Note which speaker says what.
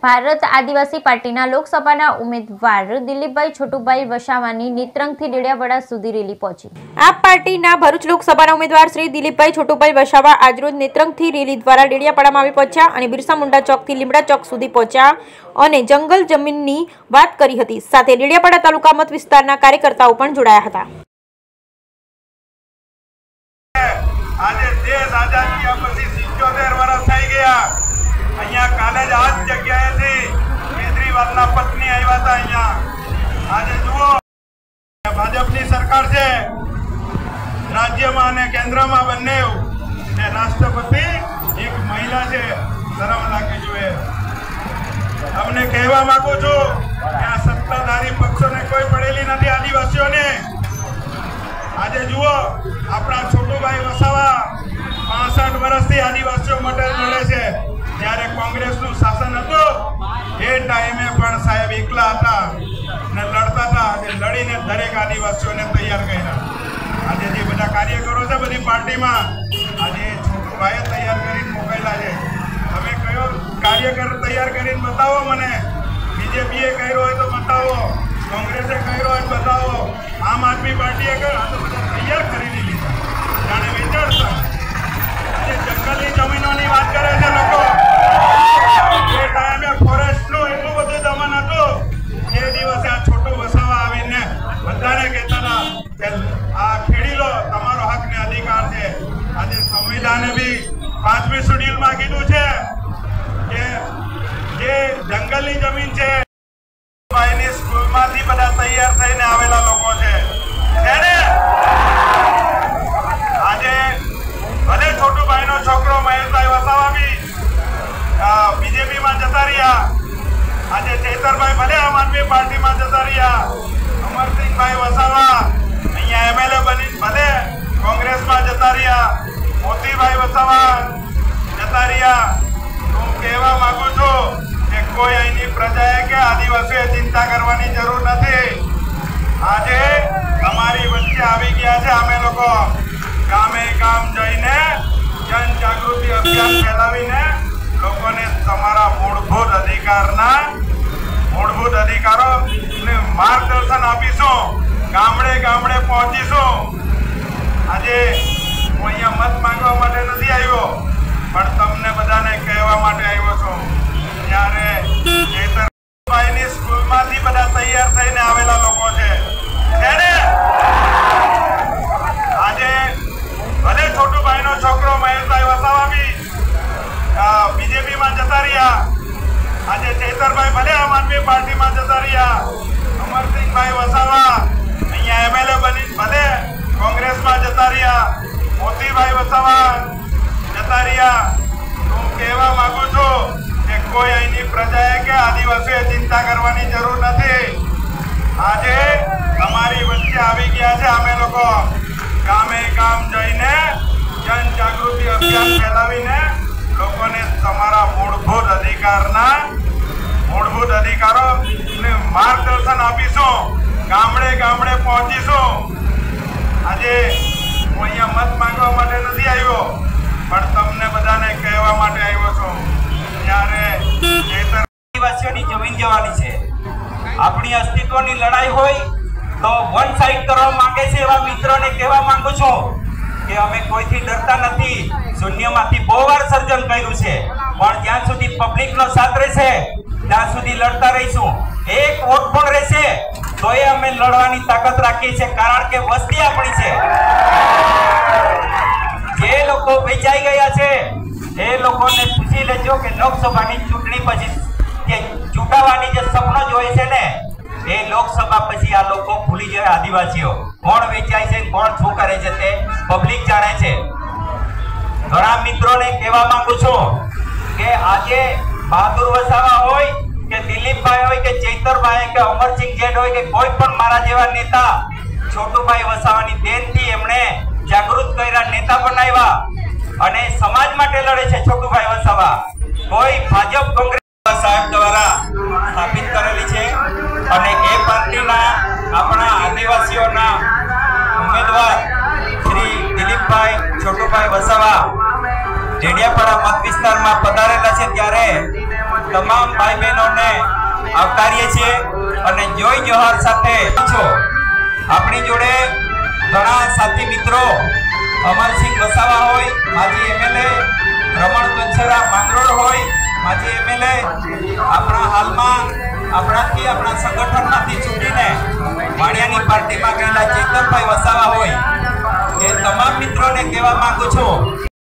Speaker 1: ભારત આદિવાસી પાર્ટીના લોકસભાના ઉમેદવાર દિલીપભાઈ છોટુભાઈ વસાવાની નેત્રંગથી ડેડિયાપાડા સુધી રેલી પહોંચી। આપ પાર્ટીના ભરૂચ લોકસભાના ઉમેદવાર શ્રી દિલીપભાઈ છોટુભાઈ વસાવા આજરોજ નેત્રંગથી રેલી દ્વારા ડેડિયાપાડામાં આવી પહોંચ્યા અને બિરસા મુંડા ચોકથી લીમડા ચોક સુધી પહોંચ્યા અને જંગલ જમીનની વાત કરી હતી। સાથે ડેડિયાપાડા તાલુકા મત વિસ્તારના કાર્યકર્તાઓ પણ જોડાયા હતા।
Speaker 2: આજે દેશ આઝાદી પછી 77 વર્ષ થઈ ગયા। અહીંયા કાલે જ આ જગ્યાએથી કેજરીવાલના પત્ની આવ્યા હતા। અહીંયા આજે જુઓ ભાજપની સરકાર છે રાજ્યમાં અને કેન્દ્રમાં બંને ને રાષ્ટ્રપતિ એક મહિલા છે। શરમ લાગવી જોઈએ। તમને કહેવા માંગુ છું કે આ સત્તાધારી પક્ષોને કોઈ પડેલી નથી આદિવાસીઓને। આજે જુઓ આપણા છોટુભાઈ વસાવા 65 વર્ષથી આદિવાસીઓ માટે લડે છે। જ્યારે કોંગ્રેસનું શાસન હતું એ ટાઈમે પણ સાહેબ એકલા હતા ને લડતા હતા। આજે લડીને દરેક આદિવાસીઓને તૈયાર કર્યા। આજે જે બધા કાર્યકરો છે બધી પાર્ટીમાં આજે છોટુભાઈએ તૈયાર કરીને મોકલેલા છે। તમે કયો કાર્યકર તૈયાર કરીને બતાવો મને। બીજેપીએ કર્યો હોય તો બતાવો, કોંગ્રેસે કર્યો હોય તો બતાવો, આમ આદમી પાર્ટીએ કર્યો આ તો બધા તૈયાર ખરીદી લીધા જાણે વેચાડતા। આજે જંગલની જમીનોની વાત કરે છે લોકો। એ ટાઈમે ફોરેસ્ટનું એટલું બધું દમન હતું એ દિવસે આ છોટુ વસાવા આવીને બધાને કહેતા હતા કે આ ખેડી લો, તમારો હક ને અધિકાર છે। આજે સંવિધાને બી 5મી શેડ્યુલમાં કીધું છે કે જે જંગલની જમીન છે ભાઈની સ્કૂલમાંથી બધા તૈયાર થઈને આવેલા લોકો છે। આજે ભલે છોટુભાઈનો છોકરો મહેશભાઈ વસાવા બી બીજેપીમાં જતા રહ્યા। આજે ચેતરભાઈ ભલે આમ આદમી પાર્ટીમાં જતા રહ્યા। અમરસિંહભાઈ વસાવા અહીંયા એમએલએ બની ભલે કોંગ્રેસમાં જતા રહ્યા। મોતીભાઈ વસાવા જતા રહ્યા। હું કહેવા માંગુ છું કે કોઈ અહીંની પ્રજાએ કે આદિવાસીઓએ ચિંતા કરવાની જરૂર નથી। આજે અમારી વચ્ચે આવી ગયા છે। અમે લોકો ગામે ગામ જઈને જન જાગૃતિ અભિયાન ફેલાવીને લોકોને તમારા મૂળભૂત અધિકારોને માર્ગદર્શન આપીશું। ગામડે ગામડે પહોંચીશું। આજે હું અહીંયા મત માંગવા માટે નથી આવ્યો પણ તમને બધાને કહેવા માટે આવ્યો છું। જ્યારે ચેતરભાઈની સ્કૂલમાંથી બધા તૈયાર થઈને આવેલા લોકો છે। આજે ભલે છોટુભાઈનો છોકરો મહેશભાઈ વસાવા બી બીજેપીમાં જતા રહ્યા। આજે ચેતરભાઈ ભલે આમ આદમી પાર્ટીમાં જતા રહ્યા। અમરસિંહભાઈ વસાવા અહીંયા એમએલએ બની ભલે કોંગ્રેસમાં જતા રહ્યા। મોતીભાઈ વસાવા જતા રહ્યા। હું કહેવા માંગુ છું કે કોઈ અહીંની પ્રજાએ કે આદિવાસીઓએ ચિંતા કરવાની જરૂર નથી। આજે અમારી વચ્ચે આવી ગયા છે। અમે લોકો ગામે ગામ જઈને જન જાગૃતિ અભિયાન ફેલાવીને લોકોને તમારા મૂળભૂત અધિકારોને માર્ગદર્શન આપીશું। ગામડે ગામડે પહોંચીશું। આજે હું અહીંયા મત માંગવા માટે નથી આવ્યો પણ તમને બધાને કહેવા માટે આવ્યો છું। જ્યારે
Speaker 3: આદિવાસીઓની જમીન જવાની છે। આપણી અસ્તિત્વની લડાઈ હોય તો વન સાઈડ કરવા માંગે છે એવા મિત્રોને કહેવા માંગુ છું કે અમે કોઈથી ડરતા નથી। શૂન્યમાંથી બહુ વાર સર્જન કર્યું છે પણ જ્યાં સુધી પબ્લિકનો સાથ રહેશે ત્યાં સુધી લડતા રહીશું। એક વોટ પણ રહેશે તો એ અમે લડવાની તાકાત રાખીએ છીએ કારણ કે વસ્તી આપણી છે। જે લોકો વેચાઈ ગયા છે એ લોકોને પૂછી લેજો કે લોકસભાની ચૂંટણી પછી કે ચૂંટાવાની જે સપનો જોઈ છે ને એ લોકસભા પછી આ લોકો ભૂલી જાય। આદિવાસીઓ કોણ વેચાય છે કોણ શું કરે છે તે પબ્લિક જાણે છે। ઘણા મિત્રોને કહેવા માંગુ છું કે આજે બહાદુર વસાવા હોય કે દિલીપભાઈ હોય કે ચૈતરભાઈ કે અમરસિંહ જેઠ હોય કે કોઈ પણ મારા જેવા નેતા છોટુભાઈ વસાવાની દેનથી એમણે જાગૃત કર્યા, નેતા બનાવ્યા અને સમાજ માટે લડે છે છોટુભાઈ વસાવા। કોઈ ભાજપ કોંગ્રેસ સાહેબ દ્વારા સ્થાપિત કરેલી છે અને એ પાર્ટીના આપણા આદિવાસીઓના ઉમેદવાર શ્રી દિલીપભાઈ છોટુભાઈ વસાવા ડેડિયાપાડા મત વિસ્તારમાં પધારેલા છે। ત્યારે તમામ ભાઈ બહેનોને આવકારીએ છીએ અને જોઈ જોહાર સાથે છો। આપણી જોડે ઘણા સાથી મિત્રો અમરસિંહ વસાવા હોય, માજી એમએલએ રમણ કંછરા માંગરોળ હોય, માજી એમએલએ આપણા હાલમાં આપણા સંગઠનમાંથી છૂટીને વાણિયાની પાર્ટીમાં ગયેલા ચેતનભાઈ વસાવા હોય, એ તમામ મિત્રોને કહેવા માંગુ છું